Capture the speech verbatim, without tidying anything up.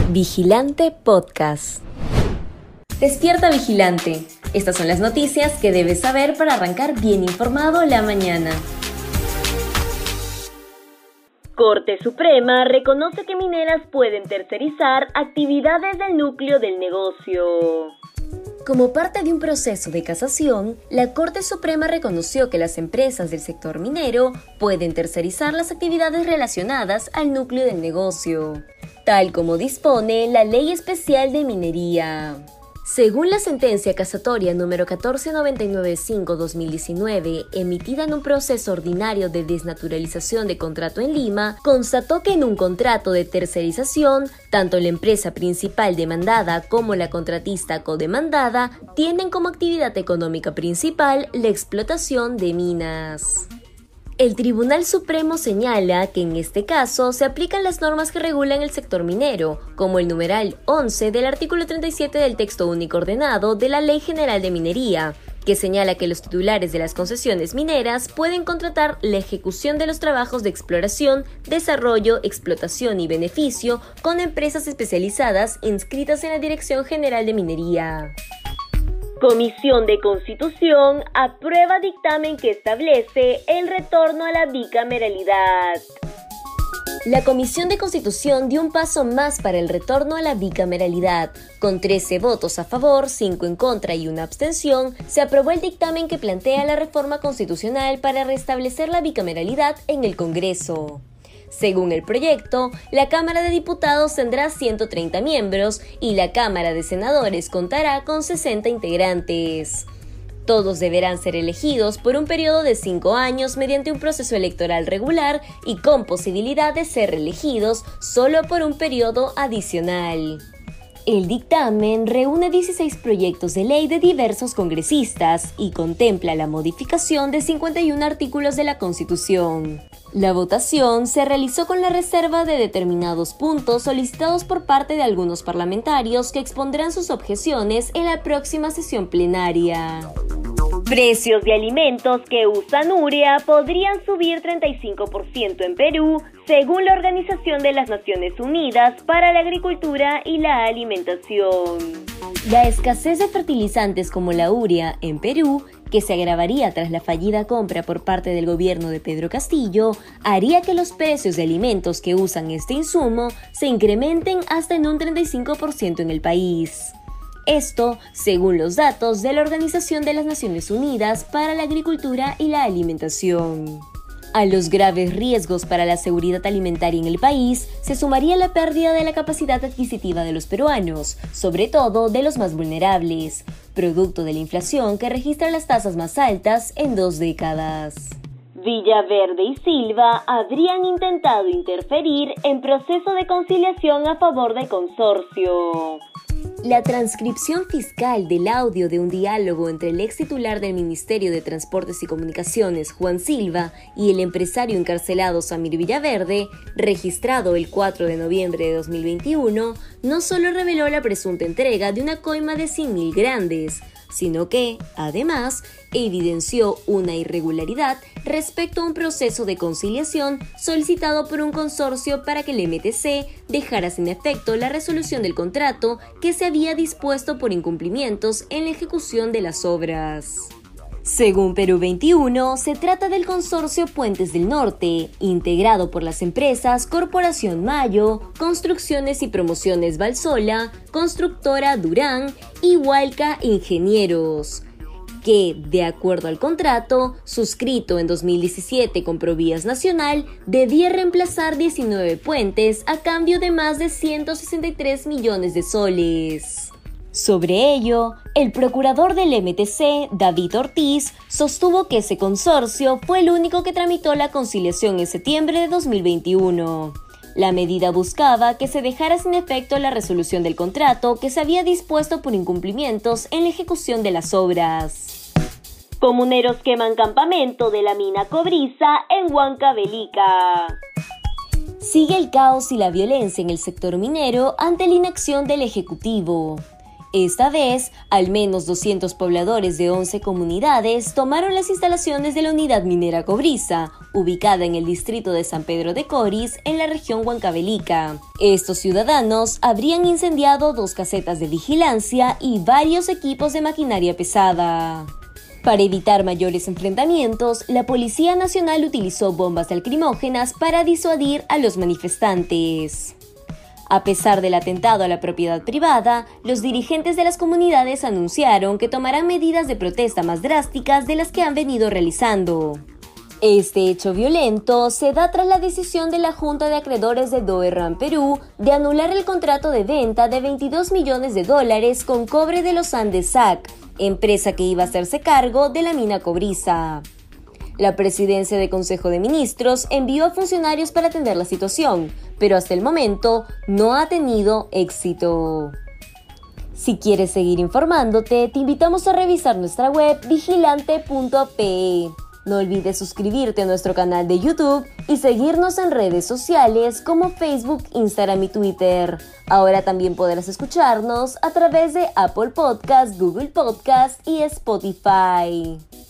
Vigilante Podcast. Despierta Vigilante. Estas son las noticias que debes saber para arrancar bien informado la mañana. Corte Suprema reconoce que mineras pueden tercerizar actividades del núcleo del negocio. Como parte de un proceso de casación, la Corte Suprema reconoció que las empresas del sector minero pueden tercerizar las actividades relacionadas al núcleo del negocio, tal como dispone la Ley Especial de Minería. Según la sentencia casatoria número catorce noventa y nueve cinco guión dos mil diecinueve, emitida en un proceso ordinario de desnaturalización de contrato en Lima, constató que en un contrato de tercerización, tanto la empresa principal demandada como la contratista codemandada tienen como actividad económica principal la explotación de minas. El Tribunal Supremo señala que en este caso se aplican las normas que regulan el sector minero, como el numeral once del artículo treinta y siete del texto único ordenado de la Ley General de Minería, que señala que los titulares de las concesiones mineras pueden contratar la ejecución de los trabajos de exploración, desarrollo, explotación y beneficio con empresas especializadas inscritas en la Dirección General de Minería. Comisión de Constitución aprueba dictamen que establece el retorno a la bicameralidad. La Comisión de Constitución dio un paso más para el retorno a la bicameralidad. Con trece votos a favor, cinco en contra y una abstención, se aprobó el dictamen que plantea la reforma constitucional para restablecer la bicameralidad en el Congreso. Según el proyecto, la Cámara de Diputados tendrá ciento treinta miembros y la Cámara de Senadores contará con sesenta integrantes. Todos deberán ser elegidos por un periodo de cinco años mediante un proceso electoral regular y con posibilidad de ser reelegidos solo por un periodo adicional. El dictamen reúne dieciséis proyectos de ley de diversos congresistas y contempla la modificación de cincuenta y uno artículos de la Constitución. La votación se realizó con la reserva de determinados puntos solicitados por parte de algunos parlamentarios que expondrán sus objeciones en la próxima sesión plenaria. Precios de alimentos que usan urea podrían subir treinta y cinco por ciento en Perú, según la Organización de las Naciones Unidas para la Agricultura y la Alimentación. La escasez de fertilizantes como la urea en Perú, que se agravaría tras la fallida compra por parte del gobierno de Pedro Castillo, haría que los precios de alimentos que usan este insumo se incrementen hasta en un treinta y cinco por ciento en el país. Esto, según los datos de la Organización de las Naciones Unidas para la Agricultura y la Alimentación. A los graves riesgos para la seguridad alimentaria en el país se sumaría la pérdida de la capacidad adquisitiva de los peruanos, sobre todo de los más vulnerables, producto de la inflación que registra las tasas más altas en dos décadas. Villaverde y Silva habrían intentado interferir en proceso de conciliación a favor del consorcio. La transcripción fiscal del audio de un diálogo entre el ex titular del Ministerio de Transportes y Comunicaciones, Juan Silva, y el empresario encarcelado Samir Villaverde, registrado el cuatro de noviembre de dos mil veintiuno, no solo reveló la presunta entrega de una coima de cien mil grandes, sino que, además, evidenció una irregularidad respecto a un proceso de conciliación solicitado por un consorcio para que el M T C dejara sin efecto la resolución del contrato que se había dispuesto por incumplimientos en la ejecución de las obras. Según Perú veintiuno, se trata del consorcio Puentes del Norte, integrado por las empresas Corporación Mayo, Construcciones y Promociones Valsola, Constructora Durán y Hualca Ingenieros, que, de acuerdo al contrato, suscrito en dos mil diecisiete con Provías Nacional, debía reemplazar diecinueve puentes a cambio de más de ciento sesenta y tres millones de soles. Sobre ello, el procurador del M T C, David Ortiz, sostuvo que ese consorcio fue el único que tramitó la conciliación en septiembre de dos mil veintiuno. La medida buscaba que se dejara sin efecto la resolución del contrato que se había dispuesto por incumplimientos en la ejecución de las obras. Comuneros queman campamento de la mina Cobriza en Huancavelica. Sigue el caos y la violencia en el sector minero ante la inacción del Ejecutivo. Esta vez, al menos doscientos pobladores de once comunidades tomaron las instalaciones de la unidad minera Cobriza, ubicada en el distrito de San Pedro de Coris, en la región Huancavelica. Estos ciudadanos habrían incendiado dos casetas de vigilancia y varios equipos de maquinaria pesada. Para evitar mayores enfrentamientos, la Policía Nacional utilizó bombas lacrimógenas para disuadir a los manifestantes. A pesar del atentado a la propiedad privada, los dirigentes de las comunidades anunciaron que tomarán medidas de protesta más drásticas de las que han venido realizando. Este hecho violento se da tras la decisión de la Junta de Acreedores de Doerran Perú de anular el contrato de venta de veintidós millones de dólares con cobre de los Andes S A C, empresa que iba a hacerse cargo de la mina Cobriza. La presidencia del Consejo de Ministros envió a funcionarios para atender la situación, pero hasta el momento no ha tenido éxito. Si quieres seguir informándote, te invitamos a revisar nuestra web vigilante punto pe. No olvides suscribirte a nuestro canal de YouTube y seguirnos en redes sociales como Facebook, Instagram y Twitter. Ahora también podrás escucharnos a través de Apple Podcast, Google Podcast y Spotify.